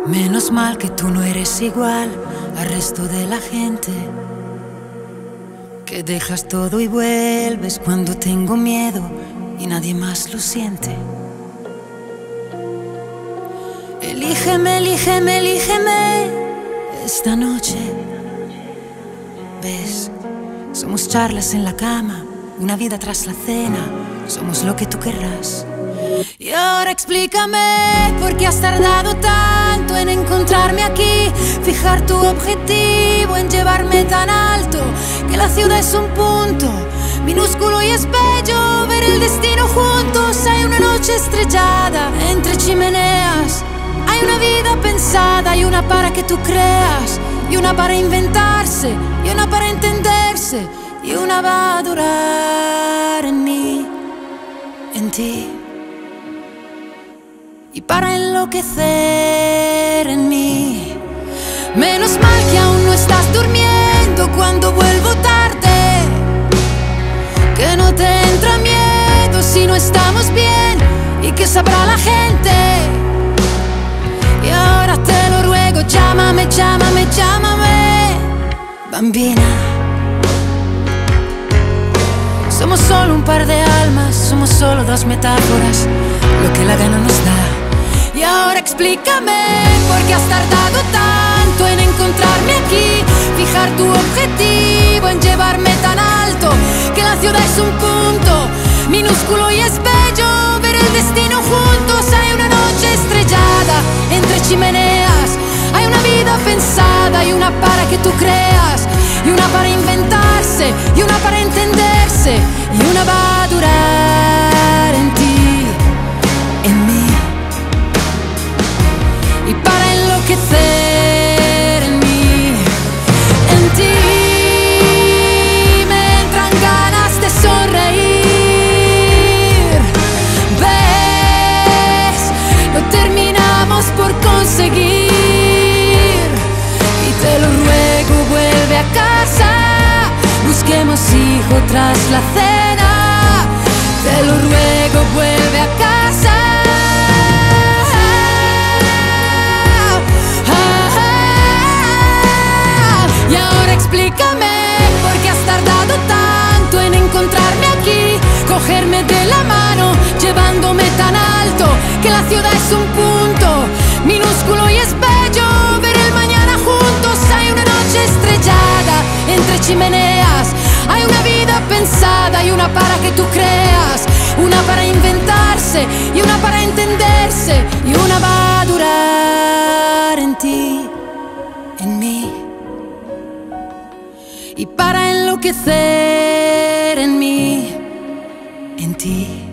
Menos mal que tú no eres igual al resto de la gente, que dejas todo y vuelves cuando tengo miedo y nadie más lo siente. Elígeme, elígeme, elígeme esta noche. ¿Ves? Somos charlas en la cama, una vida tras la cena, somos lo que tú querrás. Y ahora explícame por qué has tardado tanto en encontrarme aquí, fijar tu objetivo en llevarme tan alto, que la ciudad es un punto minúsculo y es bello ver el destino juntos. Hay una noche estrellada entre chimeneas, hay una vida pensada y una para que tú creas, y una para inventarse, y una para entenderse, y una va a durar en mí, en ti, y para enloquecer en mí. Menos mal que aún no estás durmiendo cuando vuelvo tarde, que no te entra miedo si no estamos bien, y que sabrá la gente. Y ahora te lo ruego, llámame, llámame, llámame, bambina. Somos solo un par de almas, somos solo dos metáforas, lo que la gana nos da. Y ahora explícame por qué has tardado tanto en encontrarme aquí, fijar tu objetivo en llevarme tan alto, que la ciudad es un punto minúsculo y es bello ver el destino juntos. Hay una noche estrellada entre chimeneas, hay una vida pensada y una para que tú creas, y una para inventarse, y una para entenderse, y una va a durar en ti, en mí, y para enloquecer en mí, en ti. Me entran ganas de sonreír, ves, lo terminamos por conseguir, y te lo ruego, vuelve a casa, busquemos hijo tras la cena. Te lo ruego, vuelve a casa. Y ahora explícame por qué has tardado tanto en encontrarme aquí, cogerme de la mano, llevándome tan alto, que la ciudad es un punto minúsculo y es bello ver el mañana juntos. Hay una noche estrellada entre chimeneas, hay una vida pensada y una para que tú creas, una para inventarse y una para entenderse, y una va a durar en ti, en mí, y para enloquecer en mí, en ti.